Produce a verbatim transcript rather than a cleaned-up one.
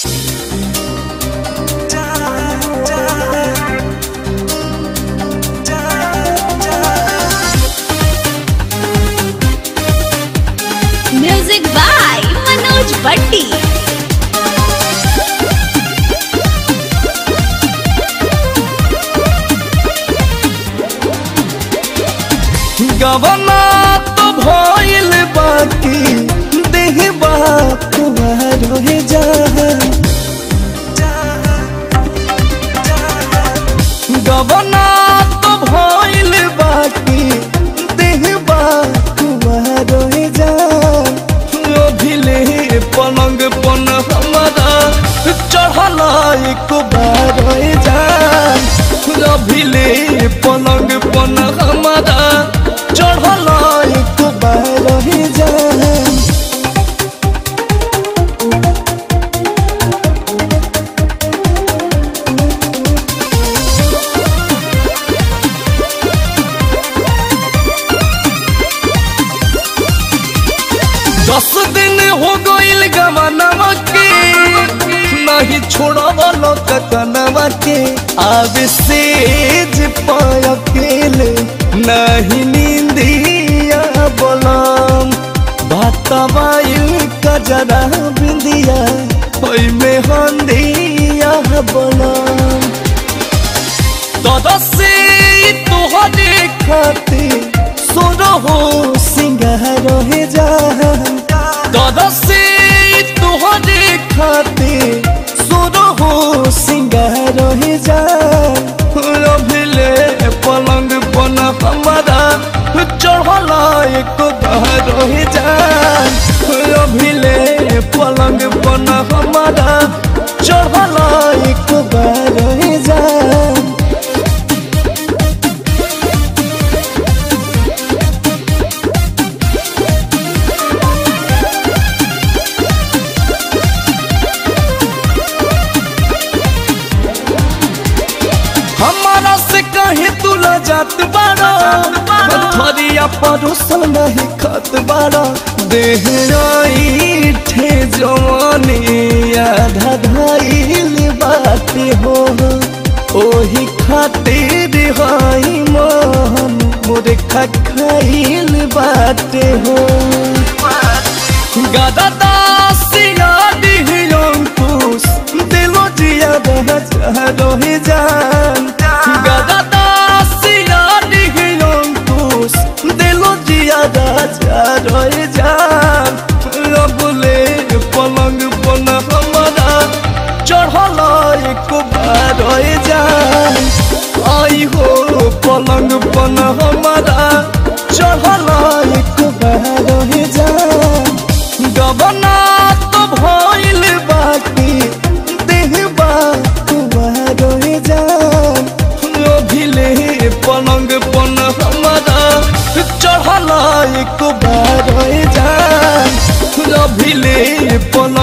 Music by Manoj Bhatti. गवना तो भइल बाकी देहबा कुंवर हो जा गवना तो भइल बाकी देहबा कुंवर हो जा भिले पलंग पन हमारा चढ़ला एक बार हो जा भिले पलंग पन हमारा चढ़ला एक बार हो जा दस दिन हो गइल गवनवा के नहीं छोड़वलो कतनवा के अब सेज पाय अकेले नहीं नींदिया बोलम भातवाइल कजरा बिंदिया होई में हंदिया बोलम दादा से तोहरे खातिर सोरो हो सिंगार हो जा दादा से तोहरे खातिर सोरो हो सिंगार हो जा भिले पलंग पन हमारा चढ़ला एक बार हो जा भिले पलंग पन हमारा चढ़ला एक बार हो जा हमारा से कहे तुला जात बारा थरिया परोसल नहीं खत बारा देहराई ठे जवानी आधा धाइल बाते हो ओही खातिर हाई मन मोरे खखाइल बाते हो गादा दासिया अंकुश दिलो जिया रहे जान गादा दासिया अंकुश दिलो जिया रहे जान रबुले पलंग पन हमारा चढ़ला एक बार हो जान आई हो पलंग पन हमारा चढ़ला एक बार हो जान गवना तो भइल बाकी देहबा कुंवर हो जान भिले पलंग पन हमारा चढ़ला एक बार हो जान भिले पलंग